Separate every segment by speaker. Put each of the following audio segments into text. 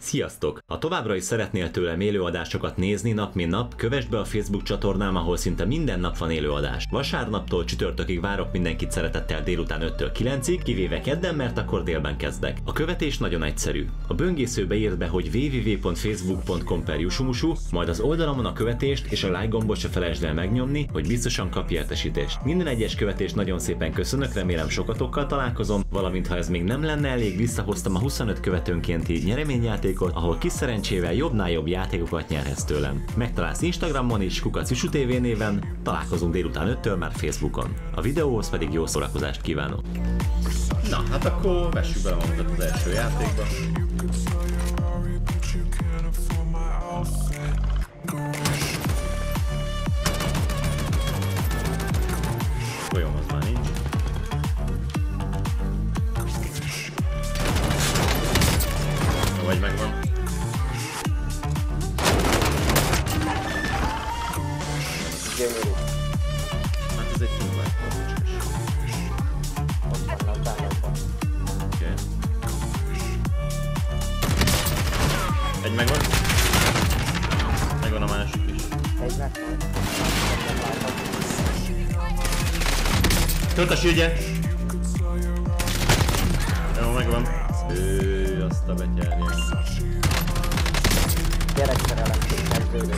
Speaker 1: Sziasztok! Ha továbbra is szeretnél tőlem élőadásokat nézni nap mint nap, kövesd be a Facebook csatornám, ahol szinte minden nap van élőadás. Vasárnaptól csütörtökig várok mindenkit szeretettel délután 5-től 9-ig, kivéve kedden, mert akkor délben kezdek. A követés nagyon egyszerű. A böngészőbe írd be, hogy www.facebook.com/jusumusu, majd az oldalamon a követést és a like gombot se felejtsd el megnyomni, hogy biztosan kapj értesítést. Minden egyes követést nagyon szépen köszönök, remélem sokatokkal találkozom, valamint ha ez még nem lenne elég, visszahoztam a 25 követőnkénti nyereményjátékot, ahol kis szerencsével jobbnál jobb játékokat nyerhetsz tőlem. Megtalálsz Instagramon is, @jusutv néven, találkozunk délután 5-től már Facebookon. A videóhoz pedig jó szórakozást kívánok! Na, hát akkor vessük bele magunkat az első játékba. Folyam az már nincs. Vagy megvan.
Speaker 2: Gyönyörű.
Speaker 1: Hát ez egy teamwork volt.
Speaker 2: Ott van a bánatban.
Speaker 1: Oké. Egy megvan. Megvan a másik is.
Speaker 2: Egy megvan.
Speaker 1: Tölt a shieldje! Jó, megvan. Azt a betyárja.
Speaker 2: Gyerekszerelem kezdődik.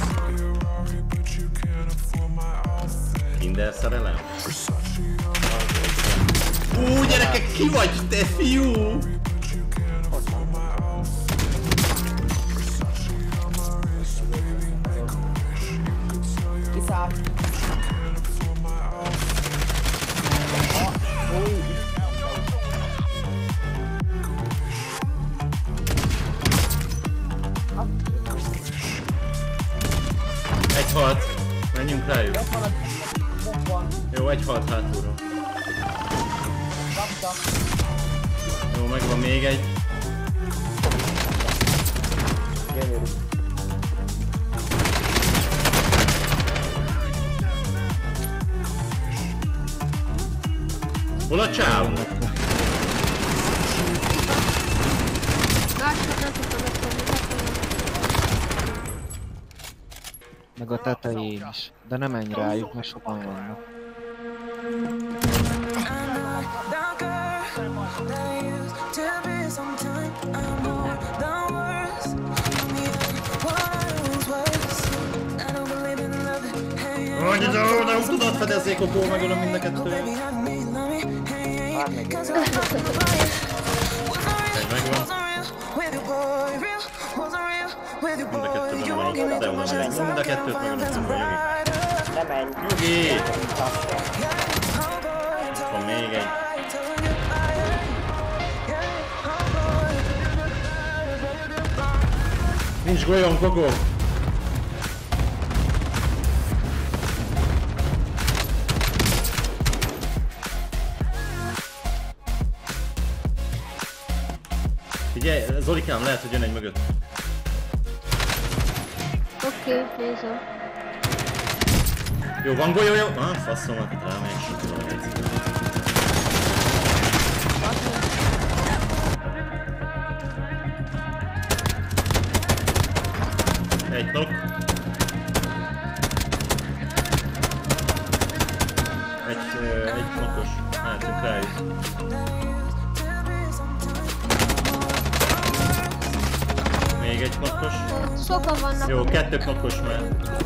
Speaker 1: Kinder szerelem? Gyerekek, ki vagy te, fiú?
Speaker 2: Kiszáll.
Speaker 1: Egy halt. Menjünk rájuk. Jó, egy halt hátulról. Jó, megvan még egy.
Speaker 2: Gyönyörű.
Speaker 1: Hol a csávó?
Speaker 3: Meg a tetején is, de nem menj rájuk, mert sokan vannak.
Speaker 1: Nem tudod fedezzék, akkor megölöm mind a kettőt. Egy megvan. Mind a kettőben van itt, de onnan megy. Mind a kettőt megölöm, Jogi.
Speaker 2: Ne menj.
Speaker 1: Jogi! Van még egy. Nincs golyom, Koko! Figyelj, Zolikám, lehet, hogy jön egy mögött.
Speaker 4: Oké, nézem.
Speaker 1: Jó, van golyó, jó? Faszomat, itt rámegyek, sok tudom egy. Egy knock. Egy knockos. Mehetünk rájuk. Még egy knockos.
Speaker 4: Sokan vannak.
Speaker 1: Jó, 2 knockos már.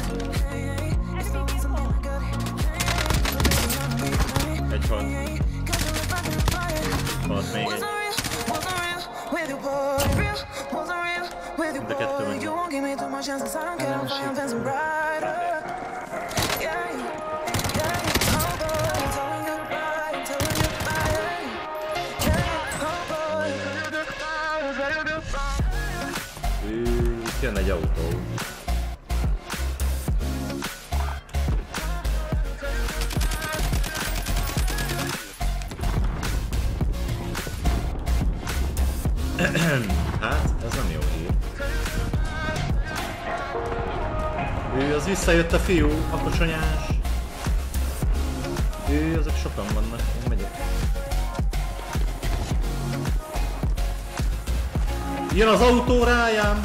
Speaker 1: Egy halt. Halt még egy. Mind a kettő meg. Itt jön egy autó. Hát, ez nem jó hír. Az visszajött a fiú, a kocsonyás. Azok sokan vannak, én megyek. Jön az autó rájám!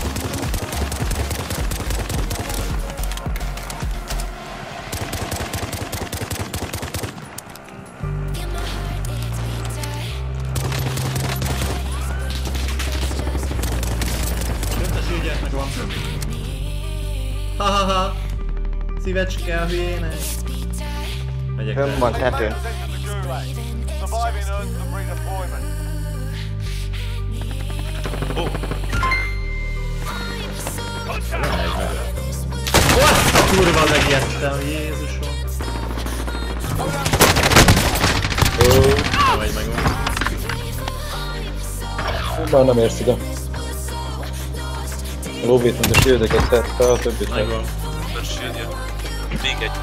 Speaker 1: Köntességek meg van. Ha-ha-ha! Szívecske a hülyének. Megyek
Speaker 2: Fönn van tetőn.
Speaker 1: Azt a kurva megijedtem, Jézusom! Vagy megvan.
Speaker 5: Már nem érsz ide. A lóvét, mint a shieldeket szedte, a többit sem.
Speaker 1: Megvan.
Speaker 6: Még egy.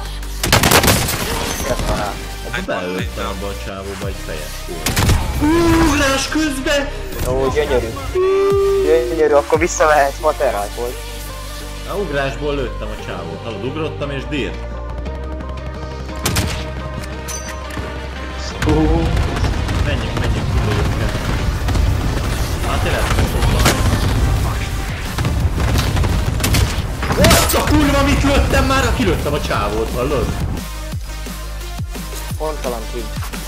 Speaker 1: Abba beöltem abba a csávóba egy fejet. Ugrás közben!
Speaker 2: Ó, gyönyörű. Gyönyörű, akkor visszamehetsz, materált volt.
Speaker 1: A ugrásból lőttem a csávót. Hallod, ugrottam és dírt. Menjünk, tudjuk kell. Hát én ezt megfogtam. Azt a kurva, mit lőttem már? Kilőttem a csávót, hallod?
Speaker 2: Pontalan ki.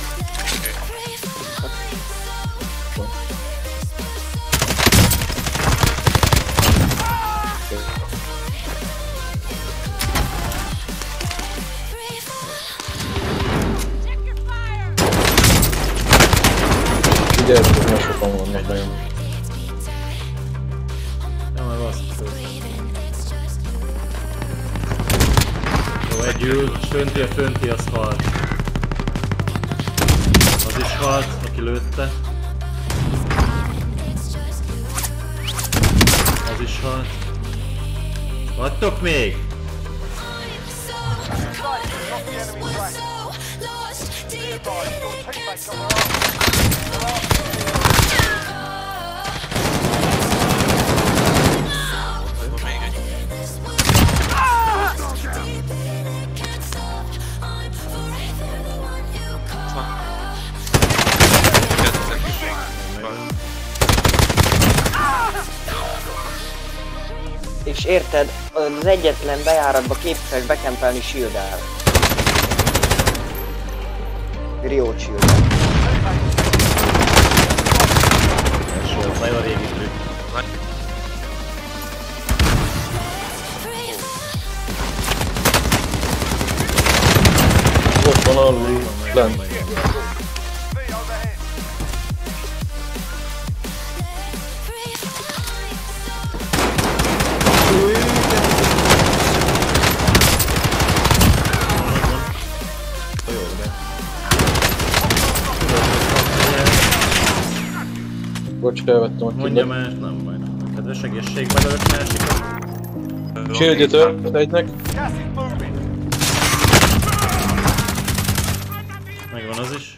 Speaker 5: Ugye ez már sokan vannak nagyon.
Speaker 1: Nem, már azt jó, egy ül, fönti az halt. Az is halt, aki lőtte. Az is halt. Vagytok még?
Speaker 2: És érted, az egyetlen bejáratba képesek bekempelni shield-el. Rio shield-el.
Speaker 1: Ez volt, nagyon régi trükk.
Speaker 5: Ott van alul, lent. Bocs, elvettem a
Speaker 1: Mondja
Speaker 5: killet.
Speaker 1: más, nem baj. Kedves egészségben ölt másikat.
Speaker 5: Shieldje tört egynek.
Speaker 1: Megvan az is.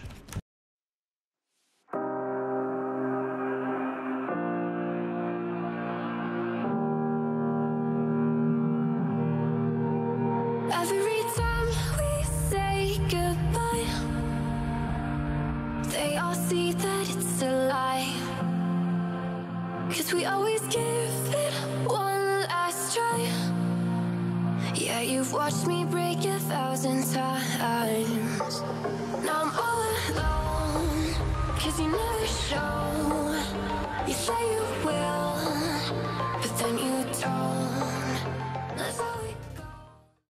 Speaker 7: Every time we say goodbye, they all see that it's a lie. 'Cause we always give it one last try. Yeah, you've watched me break 1,000 times. Now I'm all alone, 'cause you never show. You say you will,